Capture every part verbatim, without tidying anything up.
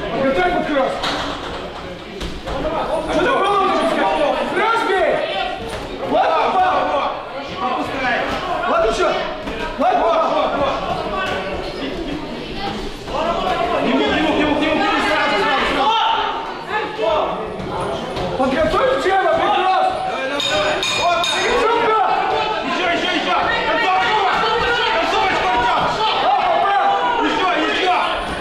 Подготовь под крас. Что ты голову пускай? Крас бей! Ладно, папа! Ладно, еще! Ладно, папа! Не мог, не мог, не мог, не мог, сразу, сразу, сразу! Подготовь тело, прекрасно! Давай, давай, давай! Вот, еще, еще, еще! Концовочку! Концовочку, Артем! Еще, еще!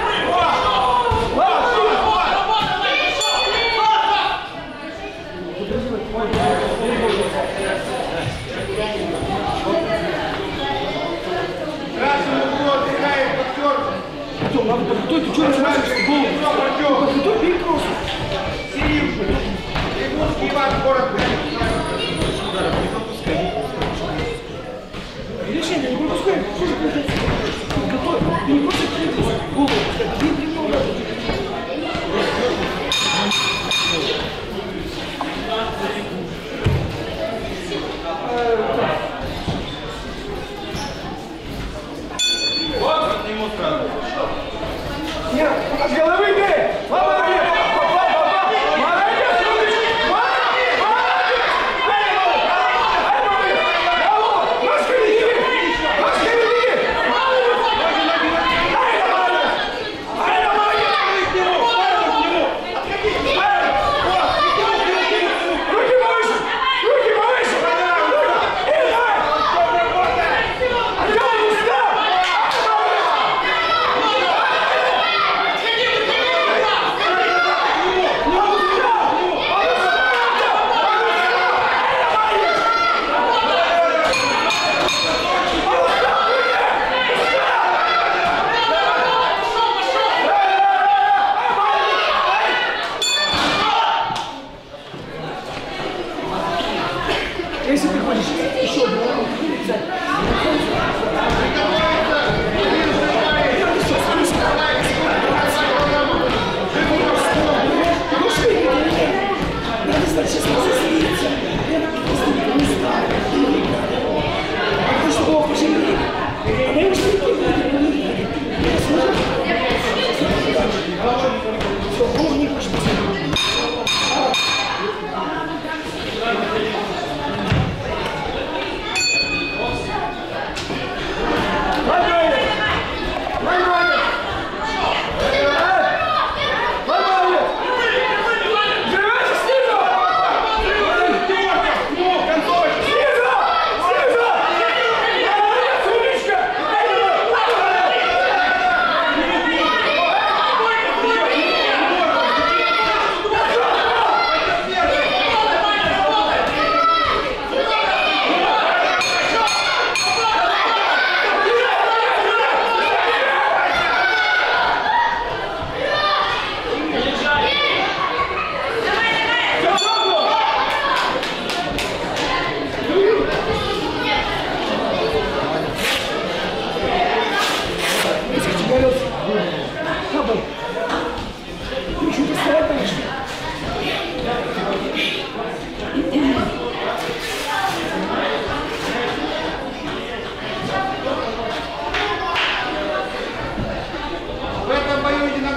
Артем, надо подготовить, ты что размашешься? Голову! Подготовь, бей просто! Трибунский, Иван, город. Не пропускай. Решение, не пропускай. Что же получается? Подготовь. Ты не просто голову пускай. Бей прямого раза. Вот, не ему сразу. Нет, с головы бей! Лапа, бей! Если ты хочешь еще одну руку взять. Надо стать сейчас засветиться. Я просто не знаю. Потому что было пожалели. А мои ученики были. Я слышал. Все, голову не хочешь посмотреть.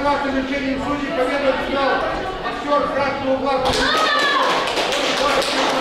Судей победу взял актер красного угла.